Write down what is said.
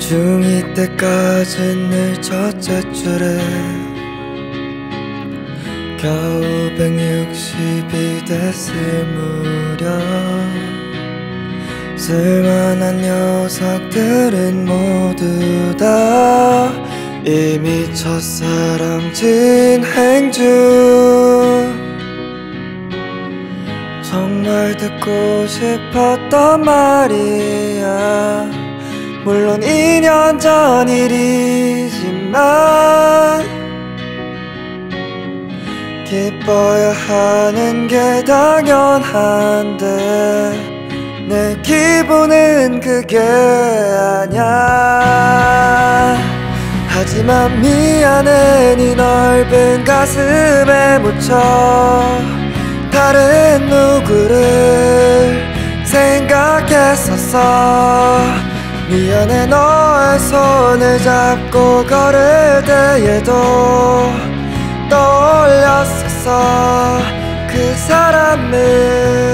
중2 때까진 늘 첫째 줄에 겨우 160이 됐을 무렵 쓸만한 녀석들은 모두 다 이미 첫사랑 진행 중. 정말 듣고 싶었던 말이야. 물론 2년 전 일이지만 기뻐야 하는 게 당연한데 내 기분은 그게 아냐. 하지만 미안해, 네 넓은 가슴에 묻혀 다른 누구를 생각했었어. 미안해, 너의 손을 잡고 걸을 때에도 떠올렸었어. 그 사람을